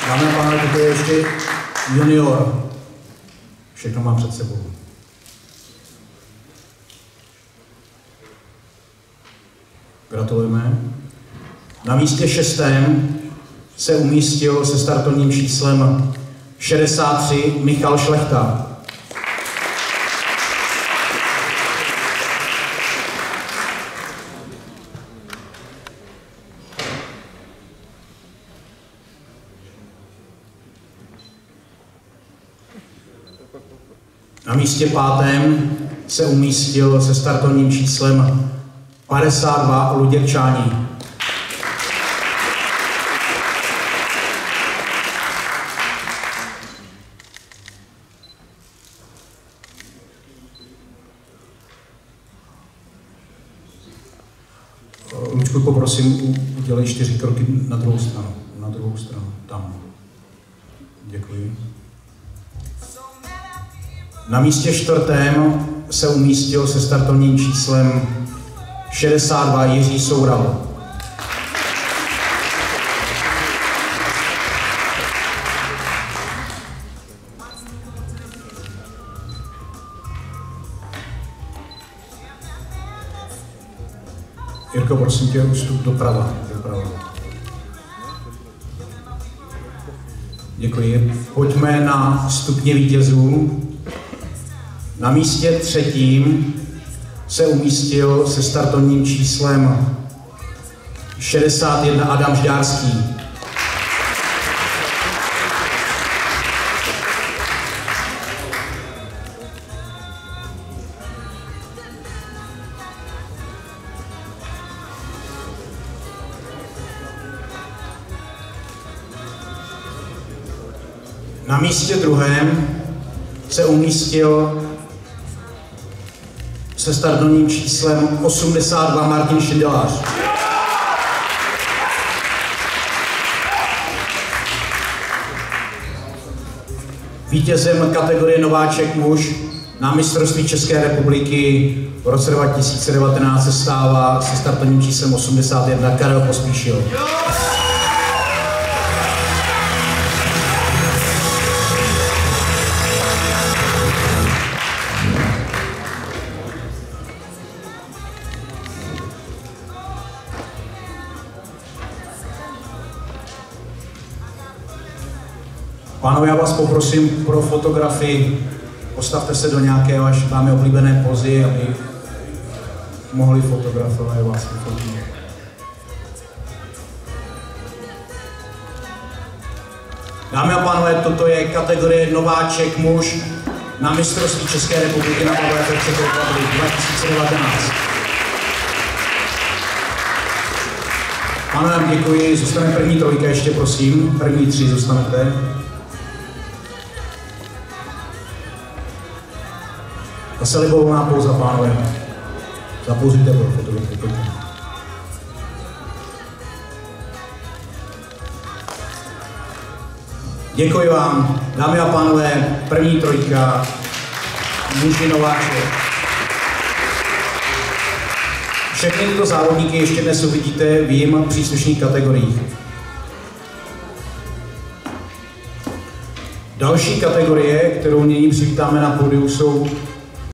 Dámy a pánové, toto je ještě junior. Všechno mám před sebou. Gratulujeme. Na místě 6. se umístil se startovním číslem 63 Michal Šlechta. Na místě 5. se umístil se startovním číslem 52 Luděk Čání. Lučku, poprosím, udělej 4 kroky na druhou stranu. Na druhou stranu, tam. Děkuji. Na místě 4. se umístil se startovním číslem 62 Jiří Soural. Jirko, prosím tě, ústup doprava. Děkuji. Pojďme na stupně vítězů. Na místě 3. se umístil se startovním číslem 61 Adam Žďárský. Na místě 2. se umístil se startovním číslem 82 Martin Šindelář. Vítězem kategorie Nováček muž na mistrovství České republiky v roce 2019 se stává se startovním číslem 81 Karel Pospíšil. Pánové, já vás poprosím pro fotografii, postavte se do nějaké vámi oblíbené pozy, aby mohli fotografovat vás. Dámy a pánové, toto je kategorie Nováček muž na mistrovství České republiky na WWF Czech Republic 2019. Pánové, děkuji, zůstane první 3 ještě, prosím. První 3 zůstanete. Zase libovolná pouza, pánové. Zapouzujte pro fotografii. Děkuji vám, dámy a pánové, první 3, muži Nováček. Všechny tyto závodníky ještě dnes uvidíte v jejím příslušných kategoriích. Další kategorie, kterou nyní přivítáme na pódiu, jsou